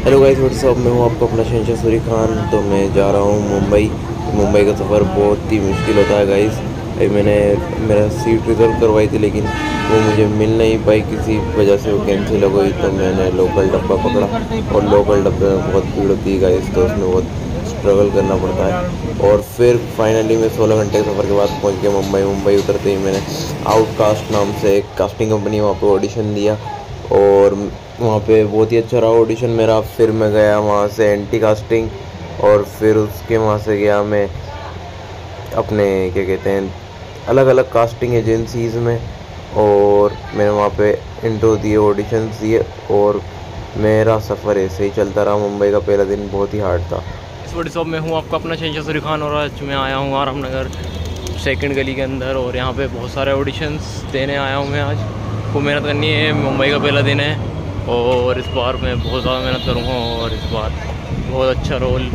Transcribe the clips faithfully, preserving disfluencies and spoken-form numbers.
Hello guys, WhatsApp. मैं हूँ आपका अपना शहंशाह सूरी खान। तो मैं जा रहा हूँ मुंबई। मुंबई का सफ़र बहुत ही मुश्किल होता है गाइस। अभी मैंने मेरा सीट रिज़र्व करवाई थी, लेकिन वो मुझे मिल नहीं पाई, किसी वजह से वो कैंसिल हो गई। तो मैंने लोकल डब्बा पकड़ा, और लोकल डब्बे में बहुत भीड़ होती है गाइस, तो उसमें बहुत स्ट्रगल करना पड़ता है। और फिर फाइनली मैं सोलह घंटे के सफ़र के बाद पहुँच गया मुंबई। मुंबई उतरते ही मैंने आउटकास्ट नाम से एक कास्टिंग कंपनी, वहाँ पर ऑडिशन दिया, और वहाँ पे बहुत ही अच्छा रहा ऑडिशन मेरा। फिर मैं गया वहाँ से एंटी कास्टिंग, और फिर उसके वहाँ से गया मैं अपने क्या कहते हैं अलग अलग कास्टिंग एजेंसीज़ में, और मैंने वहाँ पे इंटरव्यू दिए, ऑडिशंस दिए, और मेरा सफ़र ऐसे ही चलता रहा। मुंबई का पहला दिन बहुत ही हार्ड था। इस बड़ी शॉप में हूँ आपका अपना शहंशाह सूरी खान, और आज मैं आया हूँ आराम नगर सेकंड गली के अंदर, और यहाँ पे बहुत सारे ऑडिशंस देने आया हूँ मैं। आज को मेहनत करनी है, मुंबई का पहला दिन है, और इस बार मैं बहुत ज़्यादा मेहनत करूँगा, और इस बार बहुत अच्छा रोल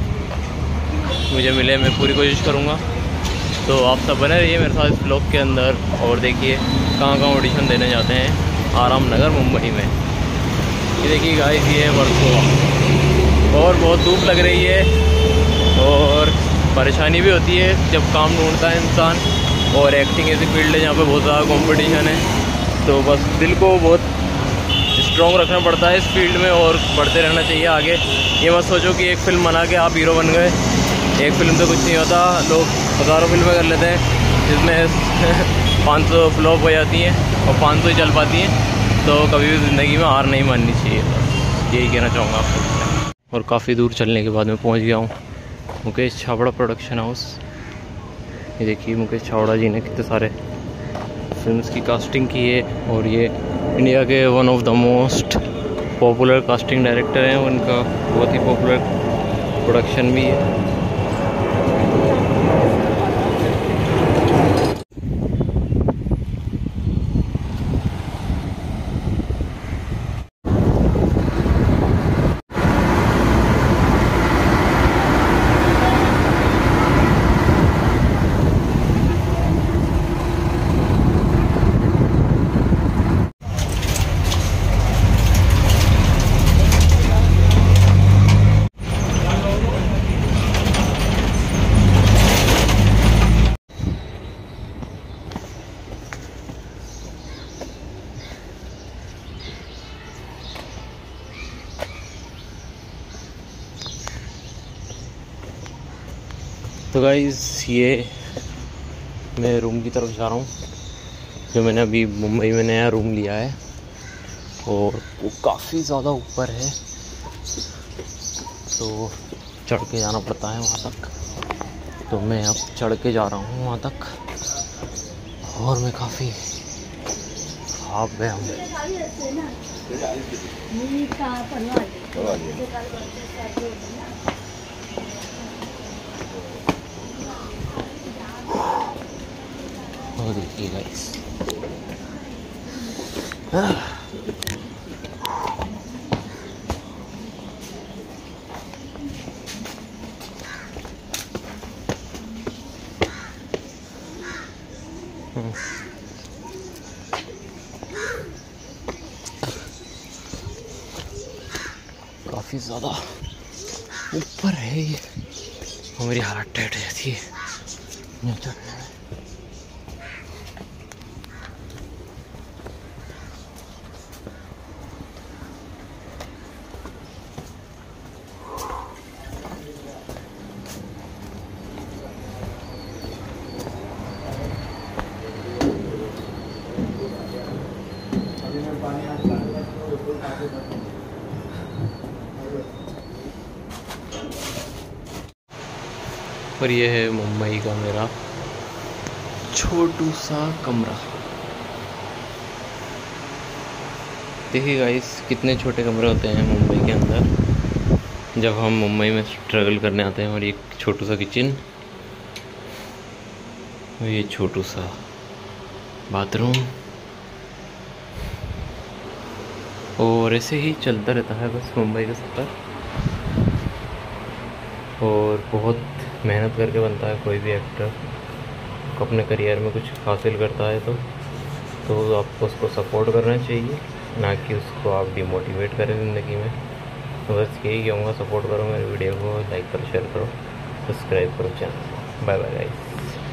मुझे मिले, मैं पूरी कोशिश करूँगा। तो आप सब बने रहिए मेरे साथ इस ब्लॉग के अंदर, और देखिए कहाँ कहाँ ऑडिशन देने जाते हैं आराम नगर मुंबई में। ये देखिए गाइस, ये है वर्सोवा, और बहुत धूप लग रही है, और परेशानी भी होती है जब काम ढूंढता है इंसान। और एक्टिंग ऐसी फील्ड है जहाँ पे बहुत ज़्यादा कंपटीशन है, तो बस दिल को बहुत स्ट्रॉन्ग रखना पड़ता है इस फील्ड में, और बढ़ते रहना चाहिए आगे। ये मत सोचो कि एक फ़िल्म बना के आप हीरो बन गए, एक फ़िल्म तो कुछ नहीं होता। लोग हज़ारों फिल्में कर लेते हैं जिसमें पाँच सौ फ्लॉप हो जाती हैं और पाँच सौ ही चल पाती हैं। तो कभी भी ज़िंदगी में हार नहीं माननी चाहिए, बस यही कहना चाहूँगा आपको। और काफ़ी दूर चलने के बाद मैं पहुँच गया हूँ मुकेश छाबड़ा प्रोडक्शन हाउस। ये देखिए मुकेश छाबड़ा जी ने कितने सारे फिल्म्स की कास्टिंग की है, और ये इंडिया के one of the most popular casting director हैं। उनका बहुत ही पॉपुलर प्रोडक्शन भी है। तो गाइज़, ये मैं रूम की तरफ जा रहा हूँ, जो मैंने अभी मुंबई में नया रूम लिया है, और वो काफ़ी ज़्यादा ऊपर है, तो चढ़ के जाना पड़ता है वहाँ तक। तो मैं अब चढ़ के जा रहा हूँ वहाँ तक, और मैं काफ़ी खाब गया हूँ। और देखिए गाइस, काफ़ी ज़्यादा ऊपर है ये, और मेरी हालत टाइट हो जाती है यहाँ चढ़ने में। और ये है मुंबई का मेरा छोटू सा कमरा। देखिए गाइस, कितने छोटे कमरे होते हैं मुंबई के अंदर जब हम मुंबई में स्ट्रगल करने आते हैं। और ये छोटू सा किचन, और ये छोटू सा बाथरूम, और ऐसे ही चलता रहता है बस मुंबई का सफ़र। और बहुत मेहनत करके बनता है कोई भी एक्टर अपने करियर में कुछ हासिल करता है, तो तो आपको उसको सपोर्ट करना चाहिए, ना कि उसको आप डिमोटिवेट करें ज़िंदगी में। तो बस यही कहूँगा, सपोर्ट करो मेरे वीडियो को, लाइक करो, शेयर करो, सब्सक्राइब करो चैनल को। Bye bye guys.